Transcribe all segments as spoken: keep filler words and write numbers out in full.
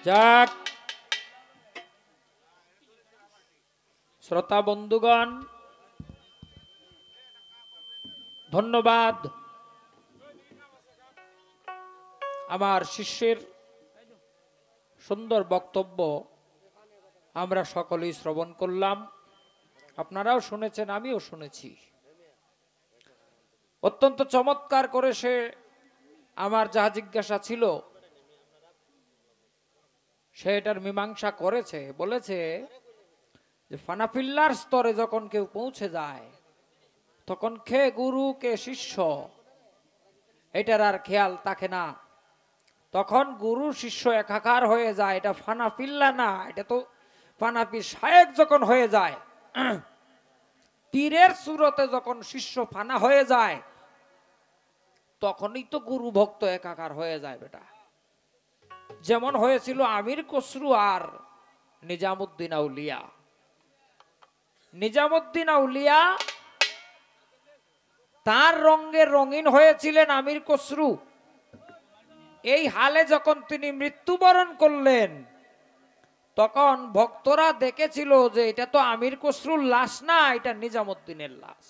যাক, শ্রোতা বন্ধুগণ, ধন্যবাদ আমার শিষ্যের সুন্দর বক্তব্য আমরা সকলেই শ্রবণ করলাম। আপনারাও শুনেছেন, আমিও শুনেছি। অত্যন্ত চমৎকার করে সে আমার যাহা জিজ্ঞাসা ছিল সে এটার মীমাংসা করেছে। বলেছে যে ফানাফিল্লার স্তরে যখন কেউ পৌঁছে যায় তখন কে গুরু কে শিষ্য এটার আর খেয়াল থাকে না। তখন গুরু শিষ্য একাকার হয়ে যায়। এটা ফানাফিল্লা না, এটা তো ফানাফি শায়েক যখন হয়ে যায়, পীরের সুরতে যখন শিষ্য ফানা হয়ে যায় তখনই তো গুরু ভক্ত একাকার হয়ে যায় বেটা। যেমন হয়েছিল আমির খসরু আর নিজামুদ্দিন আউলিয়া। নিজামুদ্দিন আউলিয়া তার রঙে রঙিন হয়েছিলেন আমির খসরু। এই হালে যখন তিনি মৃত্যুবরণ করলেন তখন ভক্তরা দেখেছিল যে এটা তো আমির খসরুর লাশ না, এটা নিজামুদ্দিনের লাশ।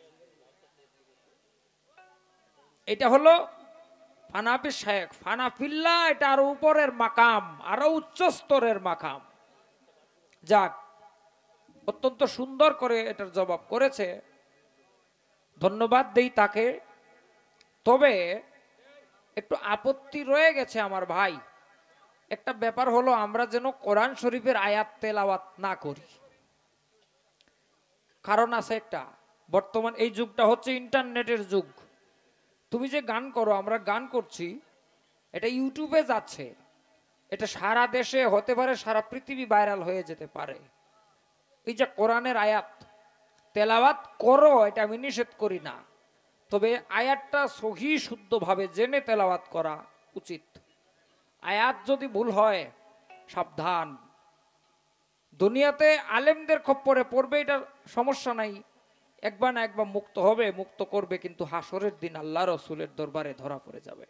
এটা হলো ফানাফি শায়েখ। ফানাফিল্লা এটা আরো উপরের মাকাম, আরো উচ্চ স্তরের মাকাম। যাক, অত্যন্ত সুন্দর করে এটার জবাব করেছে, ধন্যবাদ দেই তাকে। তবে একটু আপত্তি রয়ে গেছে আমার ভাই। একটা ব্যাপার হলো, আমরা যেন কোরআন শরীফের আয়াত তেলাওয়াত না করি। কারণ আছে একটা, বর্তমান এই যুগটা হচ্ছে ইন্টারনেটের যুগ। তুমি যে গান করো, আমরা গান করছি, এটা ইউটিউবে যাচ্ছে, এটা সারা দেশে হতে পারে, সারা পৃথিবী ভাইরাল হয়ে যেতে পারে। এই যে কোরআনের আয়াত তেলাওয়াত করো, এটা আমি নিষেধ করি না, তবে আয়াতটা সহি শুদ্ধভাবে জেনে তেলাওয়াত করা উচিত। আয়াত যদি ভুল হয় সাবধান। দুনিয়াতে আলেমদের খপ্পরে পড়বে, এটার সমস্যা নাই, একবার না একবার মুক্ত হবে, মুক্ত করবে, কিন্তু হাসরের দিন আল্লাহ রসুলের দরবারে ধরা পড়ে যাবে।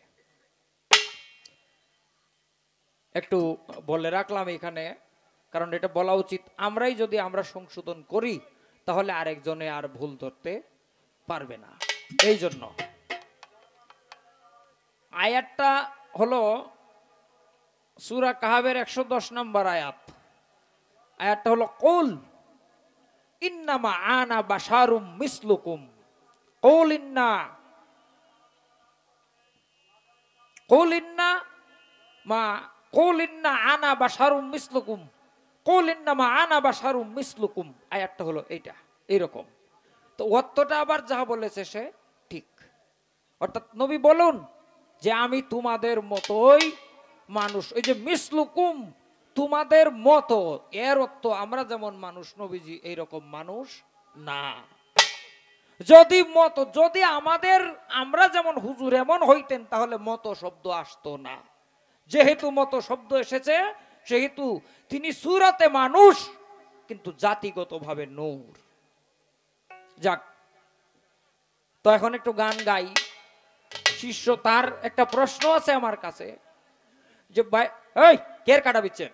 একটু বলে রাখলাম এখানে, কারণ এটা বলা উচিত। আমরাই যদি আমরা সংশোধন করি তাহলে আরেকজনে আর ভুল ধরতে পারবে না। এই জন্য আয়াতটা হলো সূরা কাহাবের একশো দশ নম্বর আয়াত। আয়াতটা হলো কুল ইন্নামা আনা বাশারুম মিসলুকুম। কুল ইন্না কুল ইন্না মা কুল ইন্না আনা বাশারুম মিসলুকুম। কুল ইন্নামা আনা বাশারুম মিসলুকুম। আয়াতটা হলো এইটা, এইরকম। তো অর্থটা আবার যাহা বলেছে সে ঠিক। অর্থাৎ নবী বলুন যে আমি তোমাদের মতোই মানুষ। ওই যে মিসলুকুম, তোমাদের মতো, এর অর্থ আমরা যেমন মানুষ, নবীজি এইরকম মানুষ না। যদি মতো, যদি আমাদের আমরা যেমন হুজুর এমন হইতেন তাহলে মতো শব্দ আসতো না। যেহেতু মতো শব্দ এসেছে সেহেতু তিনি সুরাতে মানুষ কিন্তু জাতিগতভাবে নূর। যাক, তো এখন একটু গান গাই। শিষ্য তার একটা প্রশ্ন আছে আমার কাছে যে ভাই, এই কের কাটা বিচ্ছেন?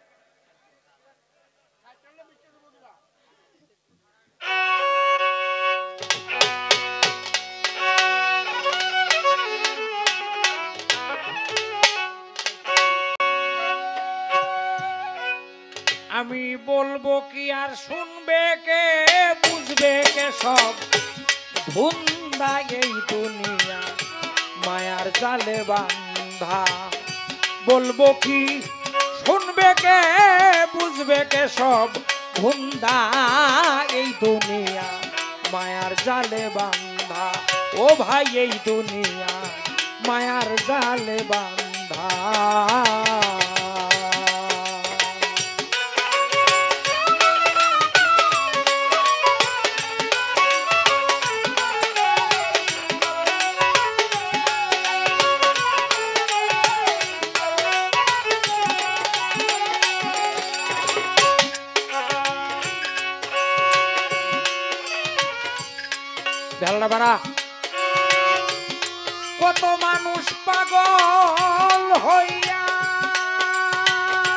আমি বলবো কি আর শুনবে কে, বুঝবে কে সব ধুন্দা এই দুনিয়া মায়ার জালে বান্ধা। বলবো কি শুনবে কে, বুঝবে কে সব ধুন্দা এই দুনিয়া মায়ার জালে বান্ধা। ও ভাই এই দুনিয়া মায়ার জালে বান্ধা। কত মানুষ পাগল হইয়া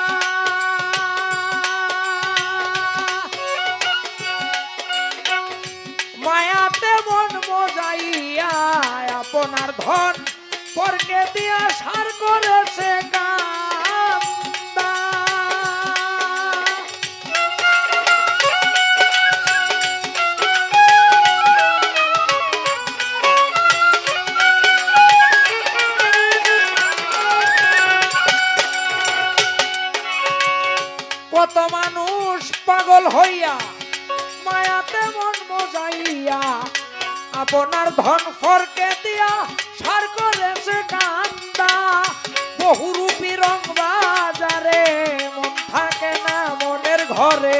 মজাইয়া আপনার ধন পরকে দিয়া সার করেছে কান্দা। কত মানুষ পাগল হইয়া মায়াতে মন মজাইয়া আপনার ধন ফরকে দিয়া সার করেছে কান্দা। বহুরূপী রং বাজারে মন থাকে না মনের ঘরে,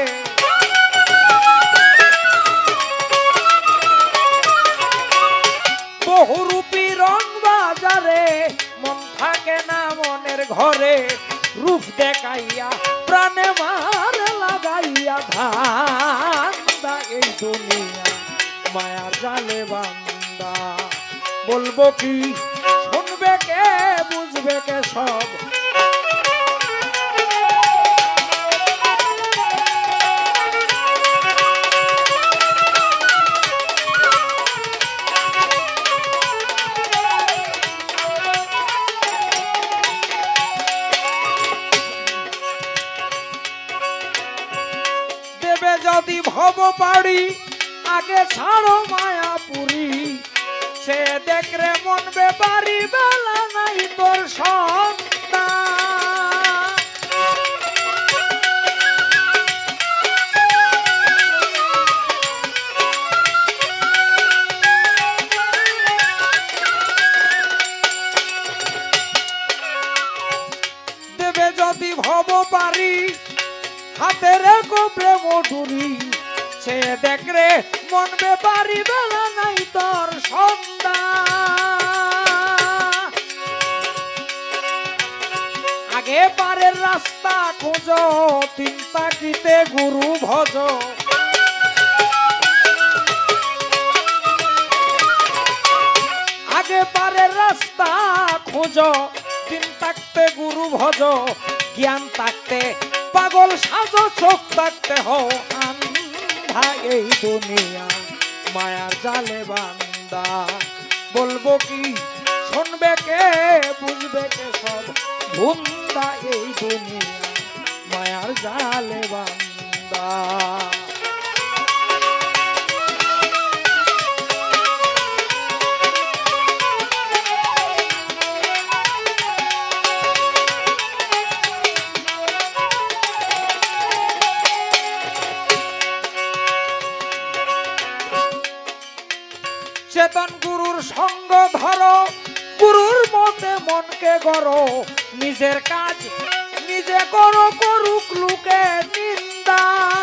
বহুরূপী রং বাজারে মন থাকে না মনের ঘরে। রূপ দেখাইয়া প্রাণে মার লাগাইয়া ধান্দা, এই দুনিয়া মায়ার জালে বান্দা। বলবো কি শুনবে কে বুঝবে কে সব, দেবে যদি ভব পাড়ি আগে ছাড়ো মায়াপুরী। সে দেখরে মন বেপারি বেলা নাই তোর সন্তান। দেবে যদি ভব পারি হাতে রেখো প্রেম ডুরি। সে দেখরে মন বেপারি বেলা নাই তোর সন্তান। আগে পারের রাস্তা খোঁজ তিন তাকিতে গুরু ভজ। আগে পারের রাস্তা খোঁজ তিন তাকতে গুরু ভজ। জ্ঞান তাকতে পাগল সাজো, চোখ তাকতে হও আন্ধা, এই দুনিয়া মায়ার জালে বান্দা। বলবো কি শুনবে কে বুঝবে কে সব, ভুন্দা এই দুনিয়া মায়ার জালে বান্দা। চেতন গুরুর সঙ্গ ধরো, গুরুর মতে মনকে গড়ো। নিজের কাজ নিজে করো, করুক লোকে নিন্দা।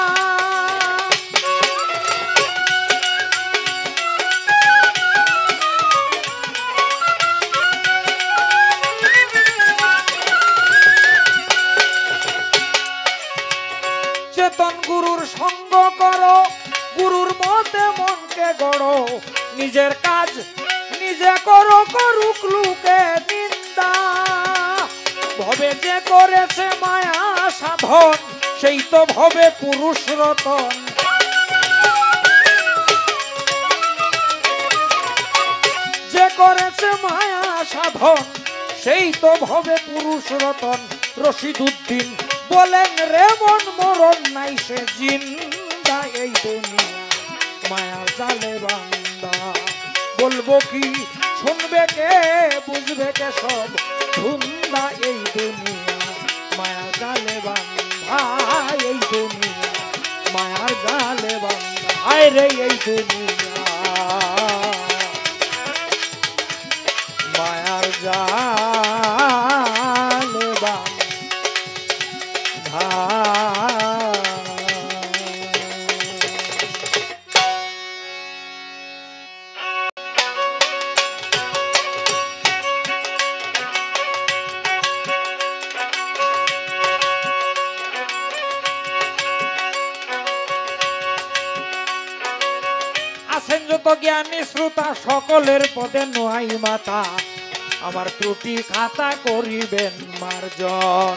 চেতন গুরুর সঙ্গ করো, গুরুর মতে মনকে গড়ো। নিজের কাজ নিজে করো, করুক লোকে নিন্দা। ভবে যে করেছে মায়া সাধন, সেই তো ভবে পুরুষ রতন। যে করেছে মায়া সাধন, সেই তো ভবে পুরুষ রতন। রশিদ উদ্দিন বলেন রে মন মরণ নাই সে জিন্দা, এই দুনিয়া মায়া জালে বান্দা। বলবো কি শুনবে কে বুঝবে কে সব, ধুন্দা এই দুনিয়া মায়া জালে বান্দা। এই দুনিয়া মায়ার জালে বান্দা, আয় রে এই দুনিয়া মায়ার জালে বান্দা। আছেন যত জ্ঞানী শ্রোতা সকলের পদে নোয়াই মাতা, আমার ত্রুটি খাতা করিবেন মার্জন।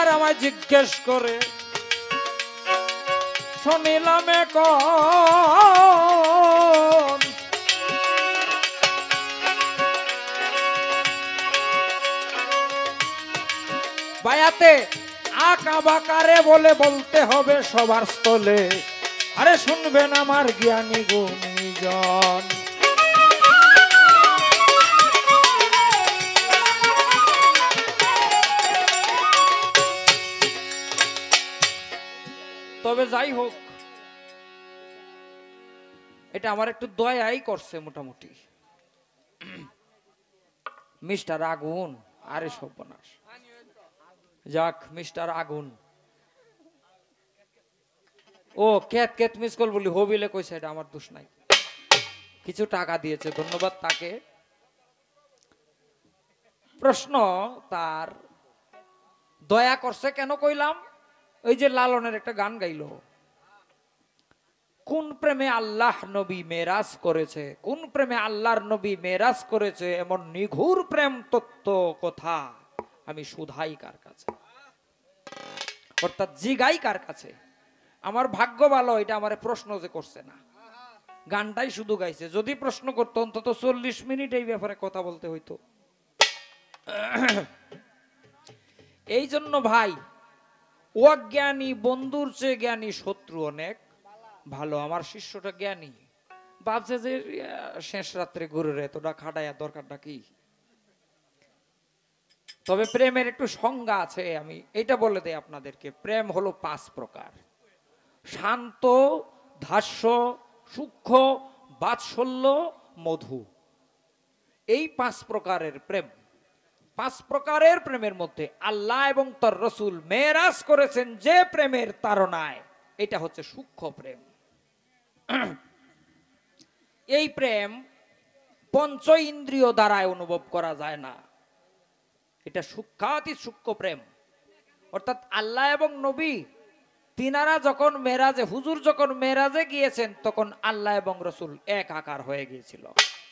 আমায় জিজ্ঞেস করে শুনিলাম এখন বায়াতে আঁকা বাকারে বলে বলতে হবে সবার স্থলে, আরে শুনবেন আমার জ্ঞানী গুণীজন। তবে যাই হোক, এটা আমার একটু দয়াই করছে মোটামুটি। মিস্টার আগুন, আরে সর্বনাশ, যাক মিস্টার আগুন। ও ক্যাত ক্যাত মিস কল বলি হবিলে কইছে, এটা আমার দোষ নাই, কিছু টাকা দিয়েছে, ধন্যবাদ তাকে। প্রশ্ন তার দয়া করছে কেন কইলাম, ওই যে লালনের একটা গান গাইলো, কোন প্রেমে আল্লাহ নবী মেরাজ করেছে, কোন প্রেমে আল্লাহর নবী মেরাজ করেছে, এমন নিঘুর প্রেম তত্ত্ব কথা আমি শুধাই কার কাছে, অর্থাৎ জিগাই কার কাছে। আমার ভাগ্য ভালো এটা আমার প্রশ্ন যে করছে না, গানটাই শুধু গাইছে। যদি প্রশ্ন করতো অন্তত চল্লিশ মিনিট এই ব্যাপারে কথা বলতে হইতো। এই জন্য ভাই, অজ্ঞানী বন্ধুর চেয়ে জ্ঞানী শত্রু অনেক ভালো। আমার শিষ্যটা জ্ঞানী, ভাবছে যে শেষ রাত্রে গুরুর এতটা খাটাইয়া দরকারটা কি। তবে প্রেমের একটু সংজ্ঞা আছে, আমি এটা বলে দেই আপনাদেরকে। প্রেম হলো পাঁচ প্রকার: শান্ত, ধাস্য, সূক্ষ্ম, বাৎসল্য, মধু। এই পাঁচ প্রকারের প্রেম। পাঁচ প্রকারের প্রেমের মধ্যে আল্লাহ এবং তার রসুল মেরাজ করেছেন যে প্রেমের তাড়নায়, এটা হচ্ছে সূক্ষ্ম প্রেম। এই প্রেম পঞ্চ ইন্দ্রিয় দ্বারায় অনুভব করা যায় না, এটা সূক্ষ্মাতি সূক্ষ্ম প্রেম। অর্থাৎ আল্লাহ এবং নবী তিনারা যখন মেরাজে, হুজুর যখন মেরাজে গিয়েছেন, তখন আল্লাহ এবং রসুল এক আকার হয়ে গিয়েছিল।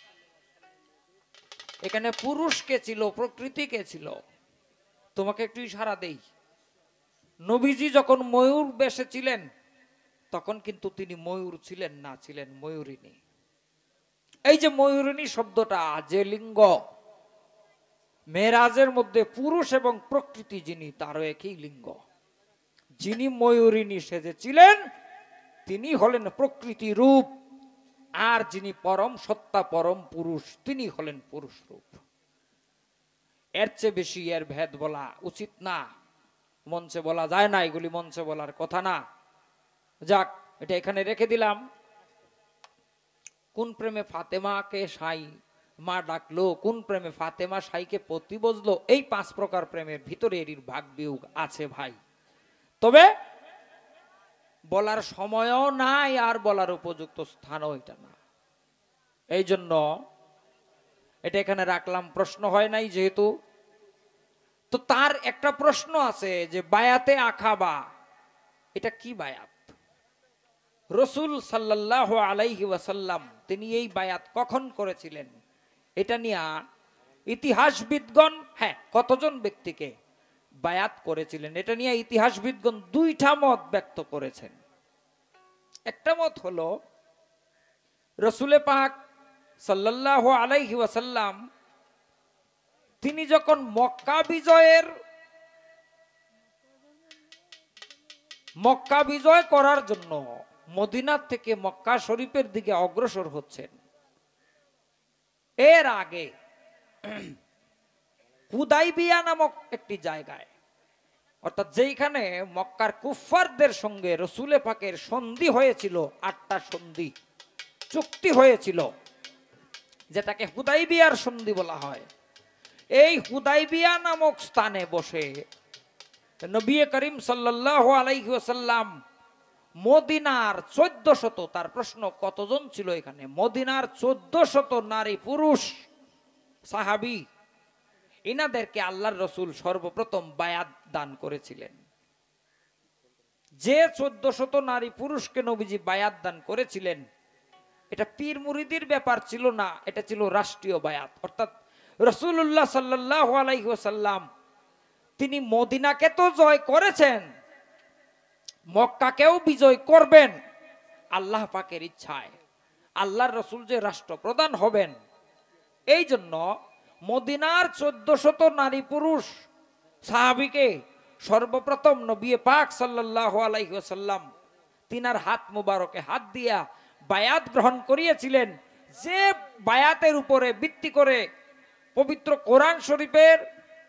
এখানে পুরুষ কে ছিল, প্রকৃতি কে ছিল, তোমাকে একটু ইশারা দেই। নবীজি যখন ময়ূর বেশে ছিলেন, তখন কিন্তু তিনি ময়ূর ছিলেন না, ছিলেন ময়ূরিনী। এই যে ময়ূরিনী শব্দটা, যে লিঙ্গ, মেরাজের মধ্যে পুরুষ এবং প্রকৃতি যিনি, তারও একই লিঙ্গ। যিনি ময়ূরিনী সেজেছিলেন তিনি হলেন প্রকৃতি রূপ, আর যিনি পরম সত্তা পরম পুরুষ তিনি হলেন পুরুষ রূপ। এর চেয়ে বেশি এর ভেদ বলা উচিত না, মঞ্চে বলা যায় না, এগুলি মঞ্চে বলার কথা না। যাক, এটা এখানে রেখে দিলাম। কোন প্রেমে ফাতেমাকে সাই মা ডাকলো, কোন প্রেমে ফাতেমা সাইকে পতি বজলো, এই পাঁচ প্রকার প্রেমের ভিতরে এর ভাগ বিয়োগ আছে ভাই। তবে বলার সময়ও নাই, আর বলার উপযুক্ত স্থানও এটা না। এই জন্য এটা এখানে রাখলাম। প্রশ্ন হয় নাই যেহেতু, তো তার একটা প্রশ্ন আছে যে বায়াতে আখাবা, এটা কি বায়াত? রসুল সাল্লাল্লাহু আলাইহি ওয়াসাল্লাম তিনি এই বায়াত কখন করেছিলেন, এটা নিয়ে ইতিহাসবিদগণ, হ্যাঁ কতজন ব্যক্তিকে বায়াত করেছিলেন, এটা নিয়ে ইতিহাসবিদগণ দুইটা মত ব্যক্ত করেছেন। একটা মত হলো রসুলে পাক সাল্লাল্লাহু আলাইহি ওয়াসাল্লাম তিনি যখন মক্কা বিজয়ের মক্কা বিজয় করার জন্য মদিনা থেকে মক্কা শরীফের দিকে অগ্রসর হচ্ছেন, এর আগে হুদাইবিয়া নামক একটি জায়গায়, অর্থাৎ যেখানে মক্কার কুফফারদের সঙ্গে রসুলে পাকের সন্ধি হয়েছিল, আটটা সন্ধি চুক্তি হয়েছিল, যেটাকে হুদাইবিয়ার সন্ধি বলা হয়। এই হুদাইবিয়া নামক স্থানে বসে নবী করিম সাল্লাল্লাহু আলাইহি ওয়াসাল্লাম মদিনার চোদ্দ শত, তার প্রশ্ন কতজন ছিল এখানে, মদিনার চোদ্দ শত নারী পুরুষ সাহাবী, ইনাদেরকে আল্লাহর রসুল সর্বপ্রথম বায়াত দান করেছিলেন। যে চোদ্দ শত নারী পুরুষকে নবীজি বায়াত দান করেছিলেন, এটা পীর মুরিদির ব্যাপার ছিল না, এটা ছিল রাষ্ট্রীয় বায়াত। অর্থাৎ রাসূলুল্লাহ সাল্লাল্লাহু আলাইহি ওয়াসাল্লাম তিনি মদিনাকে তো জয় করেছেন, মক্কাকেও বিজয় করবেন আল্লাহ পাকের ইচ্ছায়। আল্লাহর রসুল যে রাষ্ট্রপ্রধান হবেন, এই জন্য মদিনার চোদ্দ শত নারী পুরুষ সাহাবীকে সর্বপ্রথম নবী পাক সাল্লাল্লাহু আলাইহি ওয়াসাল্লাম তিনার হাত মুবারকে হাত দিয়া বায়াত গ্রহণ করিয়েছিলেন, যে বায়াতের উপরে ভিত্তি করে পবিত্র কোরআন শরীফের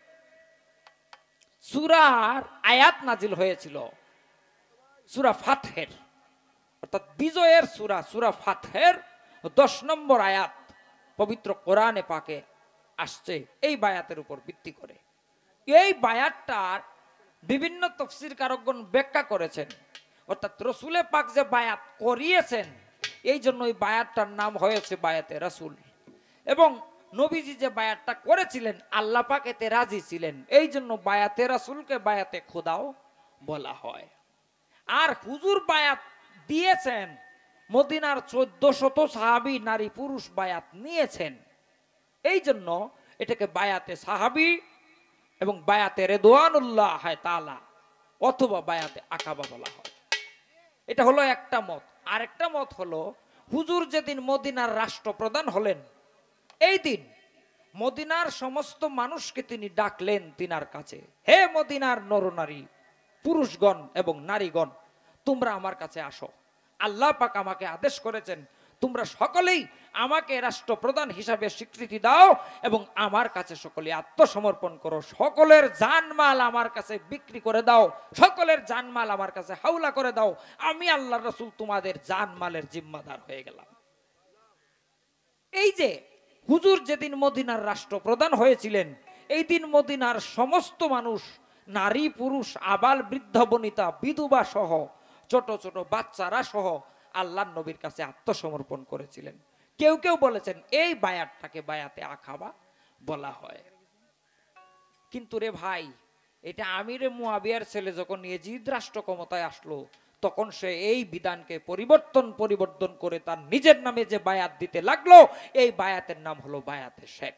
সূরার আয়াত নাজিল হয়েছিল, সূরা ফাতহের, অর্থাৎ বিজয়ের সূরা সূরা ফাতহের দশ নম্বর আয়াত পবিত্র কোরআনে পাকে আসছে এই বায়াতের উপর ভিত্তি করে। এই বায়াতটার বিভিন্ন তাফসীর কারকগণ ব্যাখ্যা করেছেন, অর্থাৎ রসুলে পাক যে বায়াত করিয়েছেন এই জন্য এই বায়াতটার নাম হয়েছে বায়াতে রাসূল। এবং নবীজি যে বায়াতটা করেছিলেন আল্লাহ পাক এতে রাজি ছিলেন, এই জন্য বায়াতে রাসূলকে বায়াতে খোদাও বলা হয়। আর হুজুর বায়াত দিয়েছেন, মদিনার চোদ্দ শত সাহাবী নারী পুরুষ বায়াত নিয়েছেন, এই জন্য এটাকে বায়াতে সাহাবী এবং বায়াতে রিদওয়ানুল্লাহ তাআলা অথবা বায়াতে আকাবা বলা হয়। এটা হলো একটা মত। আরেকটা মত হলো হুজুর যেদিন মদিনার রাষ্ট্রপ্রধান হলেন, এই দিন মদিনার সমস্ত মানুষকে তিনি ডাকলেন তিনার কাছে, হে মদিনার নরনারী পুরুষগণ এবং নারীগণ, তোমরা আমার কাছে আসো। আল্লাহ পাক আমাকে আদেশ করেছেন তোমরা সকলেই আমাকে রাষ্ট্রপ্রধান হিসাবে স্বীকৃতি দাও এবং আমার কাছে সকলে আত্মসমর্পণ করো, সকলের জানমাল আমার কাছে বিক্রি করে দাও, সকলের জানমাল আমার কাছে হাওলা করে দাও, আমি আল্লাহর রাসূল তোমাদের জানমালের জিম্মাদার হয়ে গেলাম। এই যে হুজুর যেদিন মদিনার রাষ্ট্রপ্রধান হয়েছিলেন, এই দিন মদিনার সমস্ত মানুষ নারী পুরুষ আবাল বৃদ্ধ বনিতা বিধবা সহ ছোট ছোট বাচ্চারা সহ আল্লাহর নবীর কাছে আত্মসমর্পণ করেছিলেন। কেউ কেউ বলেছেন এই বায়াতটাকে বায়াতে আকাবা বলা হয়। কিন্তু রে ভাই, এটা আমিরে মুয়াবিয়ার ছেলে যখন ইয়াজিদ রাষ্ট্র ক্ষমতায় আসলো, তখন সে এই বিধানকে পরিবর্তন পরিবর্তন করে তার নিজের নামে যে বায়াত দিতে লাগলো, এই বায়াতের নাম হলো বায়াতে শেখ।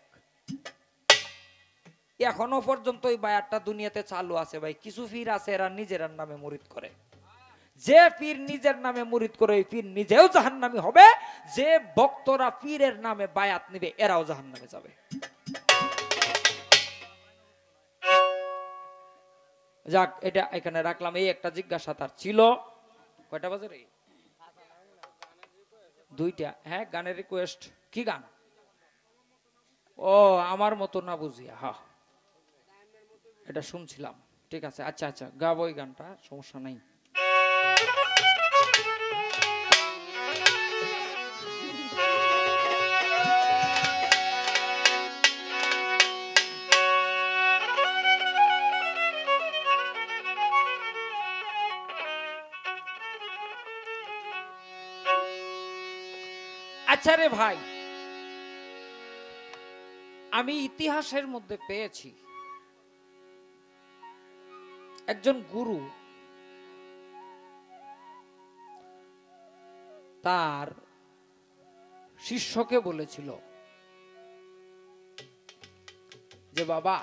এখনো পর্যন্ত এই বায়াতটা দুনিয়াতে চালু আছে ভাই। কিছু পীর আছে এরা নিজের নামে মুরিদ করে, যে পীর নিজের নামে মুরিদ করে ওই পীর নিজেও জাহান্নামী হবে, যে ভক্তরা পীরের নামে বায়াত নিবে এরাও জাহান্নামে যাবে। যাক, এটা এখানে রাখলাম। এই একটা জিজ্ঞাসা তার ছিল। কয়টা বাজে রে? দুইটা। হ্যাঁ, গানের রিকোয়েস্ট। কি গান? ও আমার মতো না বুঝিয়া, হ্যাঁ এটা শুনছিলাম। ঠিক আছে, আচ্ছা আচ্ছা গাবো এই গানটা, সমস্যা নাই। আচ্ছা রে ভাই, আমি ইতিহাসের মধ্যে পেয়েছি একজন গুরু তার শিষ্যকে বলেছিল যে বাবা,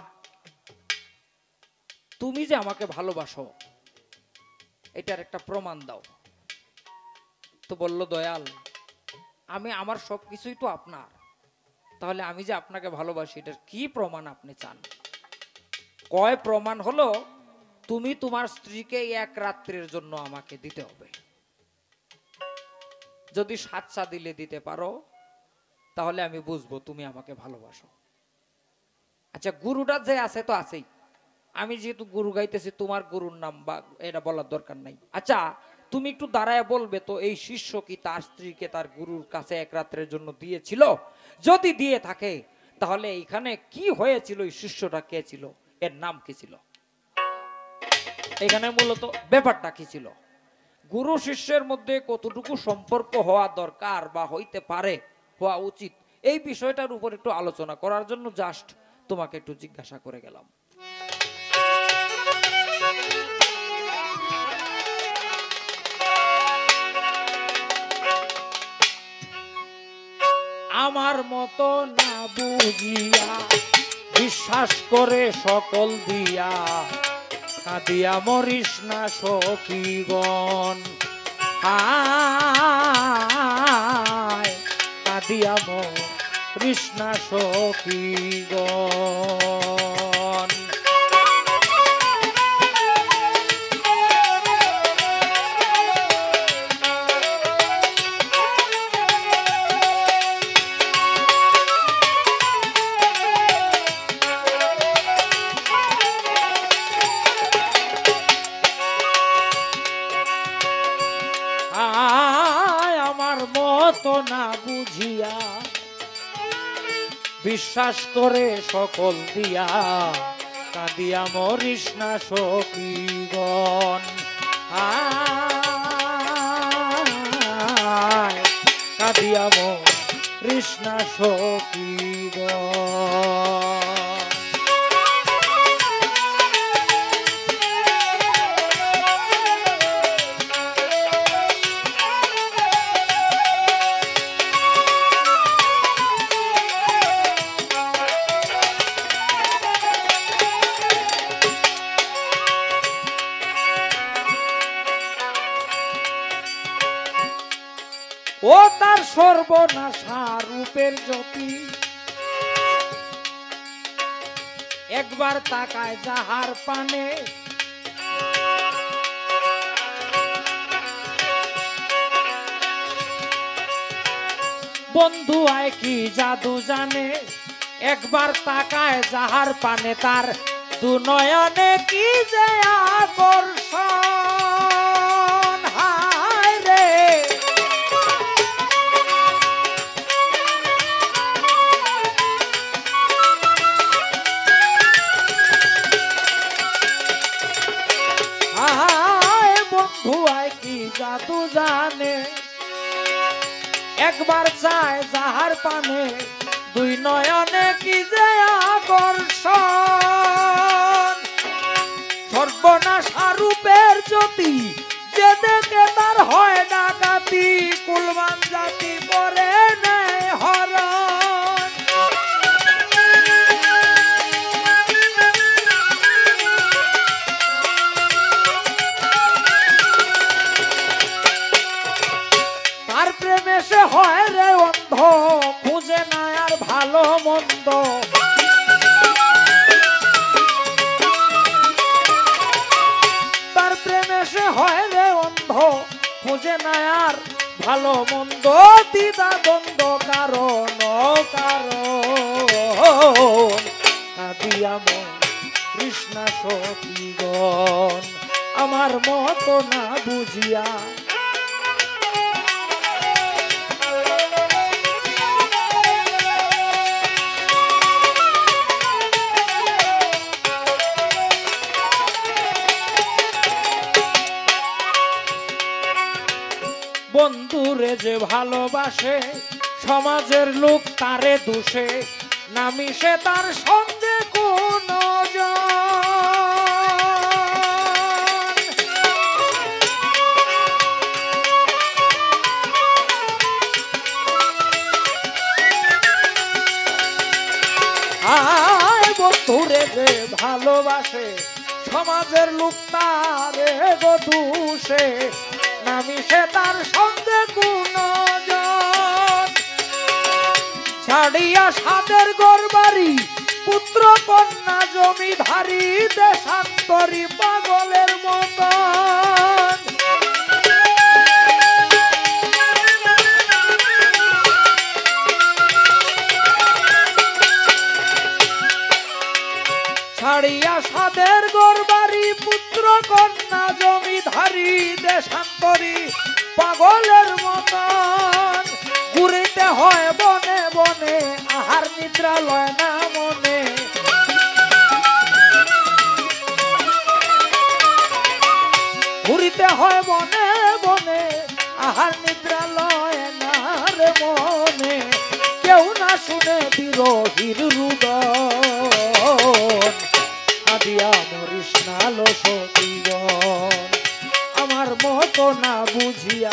তুমি যে আমাকে ভালোবাসো এটার একটা প্রমাণ দাও। তো বলল, দয়াল, আমি আমার সবকিছুই তো আপনার, তাহলে আমি যে আপনাকে ভালোবাসি এটার কি প্রমাণ আপনি চান? কয় প্রমাণ হলো তুমি তোমার স্ত্রীকে এক রাত্রের জন্য আমাকে দিতে হবে। যদি সাতটা দিলে দিতে পারো তাহলে আমি বুঝবো তুমি আমাকে ভালোবাসো। আচ্ছা, গুরুটা যে আছে তো আছেই, আমি যেহেতু গুরু গাইতেছি তোমার গুরুর নাম বা এটা বলার দরকার নাই। আচ্ছা, তুমি একটু দাঁড়ায় বলবে তো এই শিষ্য কি তার স্ত্রীকে তার গুরুর কাছে এক রাত্রের জন্য দিয়েছিল? যদি দিয়ে থাকে তাহলে এখানে কি হয়েছিল, এই শিষ্যটা কে ছিল, এর নাম কি ছিল, এখানে মূলত ব্যাপারটা কি ছিল, গুরু শিষ্যের মধ্যে কতটুকু সম্পর্ক হওয়া দরকার বা হইতে পারে, হওয়া উচিত, এই বিষয়টার উপর একটু আলোচনা করার জন্য জাস্ট তোমাকে একটু জিজ্ঞাসা করে গেলাম। আমার মতো না বুঝিয়া বিশ্বাস করে সকল দিয়া কাঁদিয়া মরিস না সখীগণ হায় কাঁদিয়া মরিস না সখীগণ আমার মতো না বুঝিয়া বিশ্বাস করে সকল দিয়া কাঁদিয়া মরিস না সখীগণ কাঁদিয়া মরিস না সখীগণ ও তার সর্বনাশা রূপের জ্যোতি একবার তাকায় যাহার পানে বন্ধু আয় কি জাদু জানে একবার তাকায় যাহার পানে তার দু নয়নে কি যে আকর্ষণ হায় রে বন্ধু আয় কি জাদু জানে একবার চায় যাহার পানে দুই নয়নে কি যে আকর্ষণ সর্বনাশা রূপের জ্যোতি যে দেখে তার হয় ডাকাতি কুলমান জাতি করে নেয় হরণ তার প্রেমে সে হয় রে অন্ধ খুঁজে না আর ভালো মন্দ তার প্রেমে সে হয় রে অন্ধ খুঁজে না আর ভালো মন্দ দ্বিধা দ্বন্দ্ব কারণ কারণ কাঁদিয়া মরিস না সখীগণ আমার মতো না বুঝিয়া বন্ধুরে যে ভালোবাসে সমাজের লোক তারে দোষে না মিশে তার সঙ্গে কোন আয় বন্ধুরে যে ভালোবাসে সমাজের লোক তারে গো দোষে মিশে তার সঙ্গে গুণজন ছাড়িয়া সাদের গড়বাড়ি পুত্র কন্যা জমিধারী দেশান্তরী পাগলের মতন ছাড়িয়া সাদের গড়বাড়ি পুত্র কন্যা জমিধারী দেশান্তরী পাগলের মতন ঘুরিতে হয় বনে বনে আহার নিদ্রা লয় না মনে ঘুরিতে হয় বনে বনে আহার নিদ্রা লয় না রে মনে কেউ না শুনে বিরোহীর রুদন কাঁদিয়া মরিস না লো সখীগণ আমার মতো না বুঝিয়া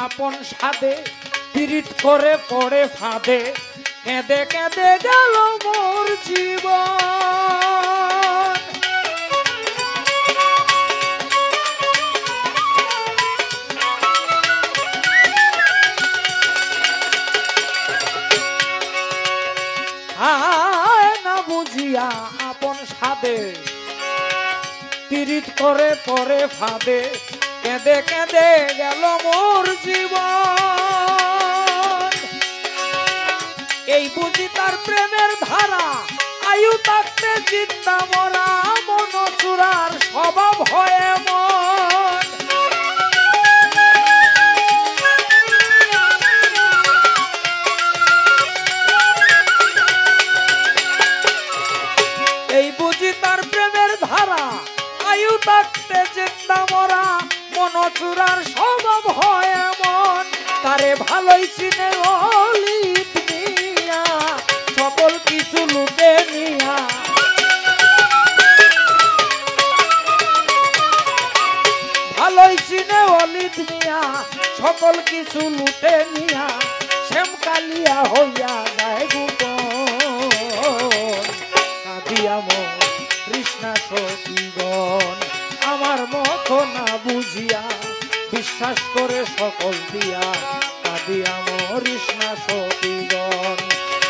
আপন সাদে পীড়িত করে পড়ে ফাঁদে কেঁদে কেঁদে গেল মোর জীবন আয় না বুঝিয়া আপন সাদে পীড়িত করে পরে ফাঁদে কেঁদে কেঁদে গেল মোর জীবন এই বুঝি তার প্রেমের ধারা আয়ু থাকতে চিন্তা মরা মন চূড়ার স্বভাব হয় এমন এই বুঝি তার প্রেমের ধারা আয়ু থাকতে চিন্তা মরা মন চূড়ার স্বভাব হয় এমন তারে ভালোই চিনে অলিত মিয়া সকল কিছু লুটে নিয়া ভালোই চিনে অলিত মিয়া সকল কিছু লুটে নিয়া শ্যামকালিয়া হইয়া যায় গোপন কাঁদিয়া মন কৃষ্ণা সতীগণ আমার মতো না বুঝিয়া বিশ্বাস করে সকল দিয়া কাঁদিয়া মোর কৃষ্ণা সতীগণ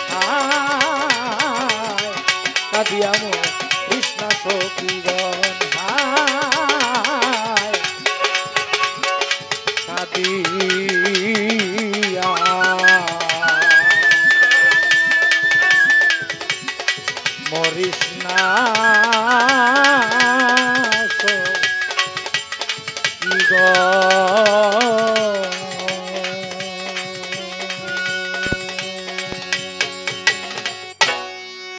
কাঁদিয়া মোর কৃষ্ণা সতীগণ কাঁদিয়া মোর কৃষ্ণা God